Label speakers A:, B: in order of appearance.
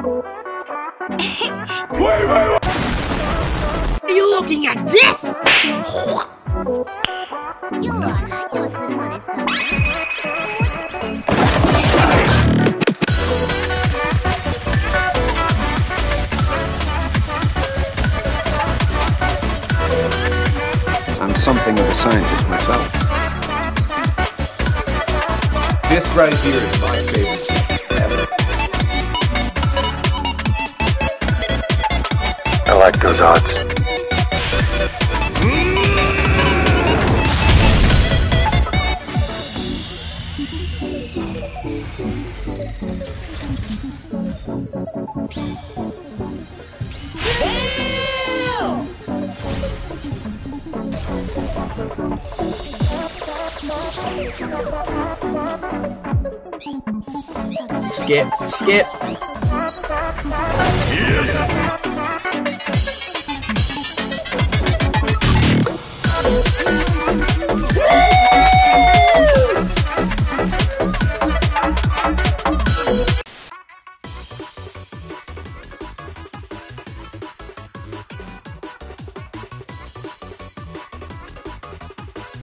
A: Wait! Are you looking at this?
B: I'm something of a scientist myself.
C: This right here is my favorite ever.
B: I like those odds.
C: Skip.